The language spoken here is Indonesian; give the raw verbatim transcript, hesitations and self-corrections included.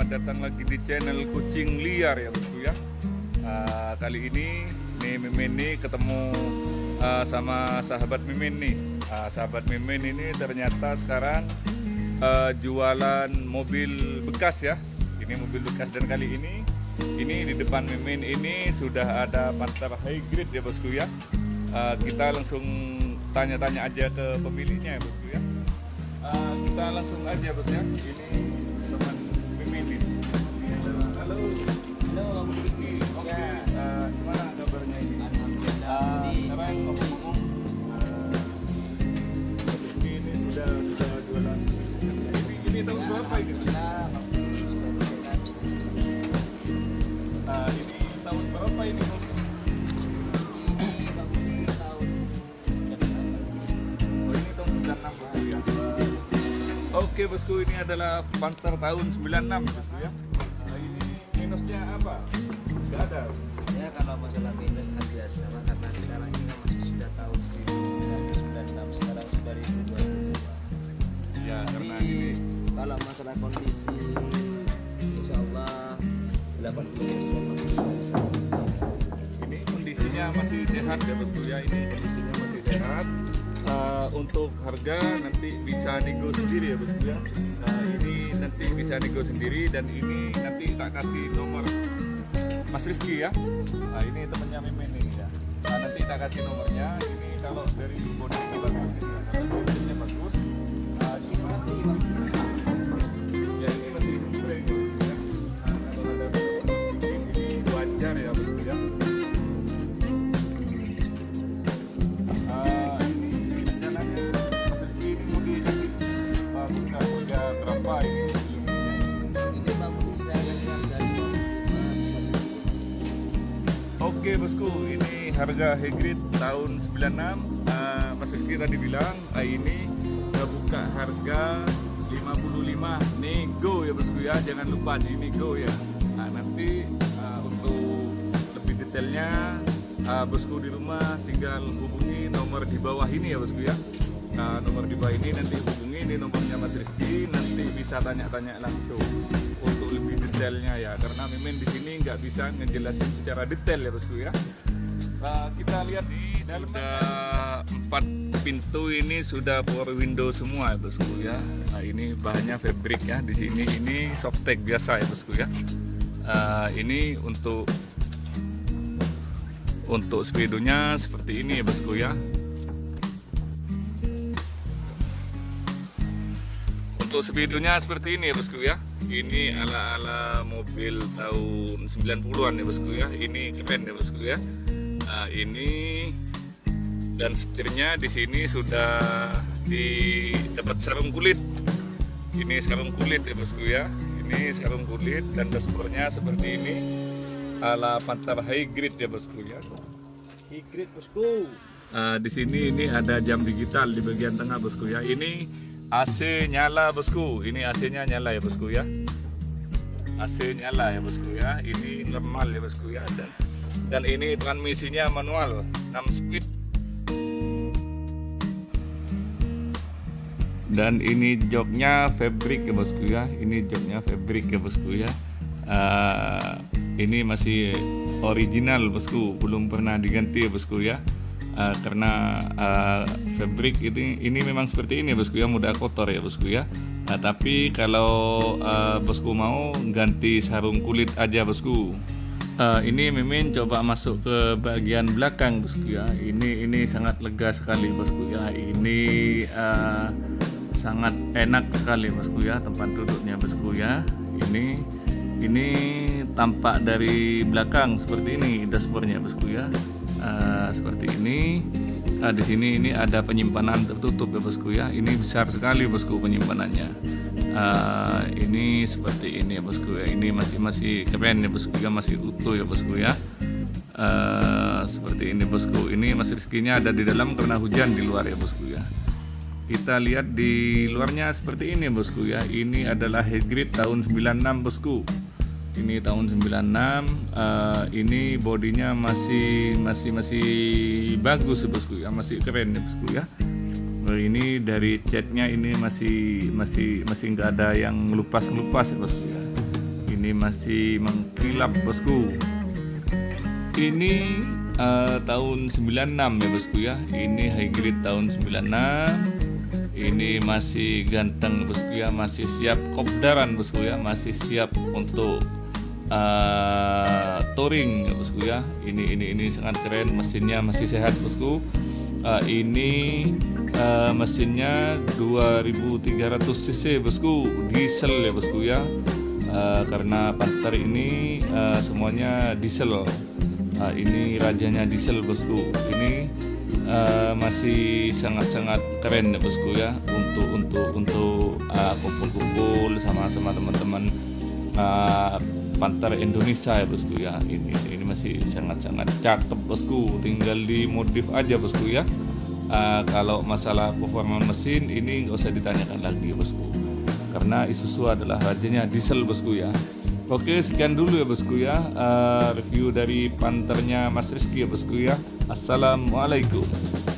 selamat datang lagi di channel Kucing Liar ya bosku ya. Uh, kali ini nih Mimin nih ketemu uh, sama sahabat Mimin nih. Uh, sahabat Mimin ini ternyata sekarang uh, jualan mobil bekas ya. Ini mobil bekas dan kali ini ini di depan Mimin ini sudah ada Panther Hybrid ya bosku ya. Uh, kita langsung tanya-tanya aja ke pemiliknya ya bosku ya. Uh, kita langsung aja bos ya. Ini teman Mimin ini. Halo, halo Om Rizky. Oke, okay. uh, gimana kabarnya ini? Alhamdulillah. Uh, sekarang ngomong-ngomong, uh, Mas Rizky ini sudah sudah jualan. Ini ini tahun ya, berapa ini? Sudah berjalan. Uh, ini tahun berapa ini Mas? Ini tahun tahun sembilan puluh enam. Oh ini tahun sembilan puluh enam bosku ya. Oke bosku, ini adalah Panther tahun sembilan puluh enam bosku ya. Nah, ini minusnya apa? Nggak ada. Ya kalau masalah minus kan biasa, karena sekarang ini kan masih sudah tahun seribu sembilan ratus sembilan puluh enam, sekarang sudah dua ribu dua puluh dua. Ya karena Jadi ini kalau masalah kondisi, insya Allah delapan puluh persen masih bisa. ini kondisinya masih sehat ya bosku ya. Ini kondisinya masih sehat. Uh, untuk harga nanti bisa nego sendiri ya bosku ya. Nah, ini nanti bisa nego sendiri dan ini nanti tak kasih nomor Mas Rizky ya. Nah, ini temennya Mimin ini ya. Nah, nanti tak kasih nomornya. Ini kalau dari bodinya bagus ini ya. Kalau bodinya bagus. Nah, ini mati ya, ini masih kurang ya. Nah, kalau ada sedikit ini wajar ya bosku ya. Oke bosku, ini harga hybrid tahun sembilan puluh enam. uh, Mas Rizky tadi bilang uh, ini udah buka harga lima puluh lima nego ya bosku ya. Jangan lupa di nego ya. Nah, nanti uh, untuk lebih detailnya uh, bosku di rumah tinggal hubungi nomor di bawah ini ya bosku ya. Nah, nomor di bawah ini nanti hubungi, ini nomornya Mas Rizky, nanti bisa tanya-tanya langsung untuk lebih detailnya ya, karena Mimin di sini nggak bisa ngejelasin secara detail ya bosku ya. Nah, kita lihat di dalam sudah empat pintu ini sudah power window semua ya bosku ya. Nah, ini bahannya fabric ya. Di sini ini softtek biasa ya bosku ya. Uh, ini untuk untuk speedonya seperti ini ya bosku ya. Untuk speedonya seperti ini ya bosku ya. Ini ala-ala mobil tahun sembilan puluhan ya bosku ya. Ini keren ya bosku ya. Nah, ini dan setirnya di sini sudah didapat sarung kulit. Ini sarung kulit ya bosku ya. Ini sarung kulit dan dashboardnya seperti ini ala Panther Hybrid ya bosku ya. Hybrid bosku. Nah, di sini ini ada jam digital di bagian tengah bosku ya. Ini A C nyala bosku, ini A C-nya nyala ya bosku ya. A C nyala ya bosku ya. Ini normal ya bosku ya. Dan, dan ini transmisinya manual enam speed. Dan ini joknya fabric ya bosku ya. Ini joknya fabric ya bosku ya. Uh, ini masih original bosku, belum pernah diganti ya bosku ya. Uh, karena uh, fabric ini ini memang seperti ini bosku ya, mudah kotor ya bosku ya. Nah, tapi kalau uh, bosku mau ganti sarung kulit aja bosku. Uh, ini Mimin coba masuk ke bagian belakang bosku ya. Ini ini sangat lega sekali bosku ya. Ini uh, sangat enak sekali bosku ya tempat duduknya bosku ya. Ini ini tampak dari belakang seperti ini dashboardnya bosku ya. Uh, seperti ini. Uh, di sini ini ada penyimpanan tertutup ya bosku ya. Ini besar sekali bosku penyimpanannya. Uh, ini seperti ini ya bosku ya. Ini masih masih keren ya bosku ya, masih utuh ya bosku ya. Uh, seperti ini bosku. Ini Mas Rizky-nya ada di dalam karena hujan di luar ya bosku ya. Kita lihat di luarnya seperti ini bosku ya. Ini adalah hybrid tahun sembilan puluh enam bosku. Ini tahun sembilan puluh enam. uh, ini bodinya masih masih masih bagus ya bosku ya, masih keren ya bosku ya. Ini dari catnya ini masih masih masih nggak ada yang ngelupas ngelupas ya bosku ya. ini masih mengkilap bosku. Ini uh, tahun sembilan enam ya bosku ya. Ini hybrid tahun sembilan enam. Ini masih ganteng bosku ya, masih siap kopdaran bosku ya, masih siap untuk uh, touring ya bosku ya. Ini ini ini sangat keren, mesinnya masih sehat bosku. Uh, ini uh, mesinnya dua ribu tiga ratus cc bosku, diesel ya bosku ya. Uh, karena Panther ini uh, semuanya diesel. Uh, ini rajanya diesel bosku. Ini Uh, masih sangat-sangat keren ya bosku ya, untuk untuk untuk uh, kumpul-kumpul sama-sama teman-teman uh, Panther Indonesia ya bosku ya. Ini ini masih sangat-sangat cakep bosku, tinggal dimodif aja bosku ya. Uh, kalau masalah performa mesin ini nggak usah ditanyakan lagi bosku, karena Isuzu adalah rajanya diesel bosku ya. Oke, sekian dulu ya bosku ya, uh, review dari Panthernya Mas Rizky ya bosku ya. Assalamualaikum.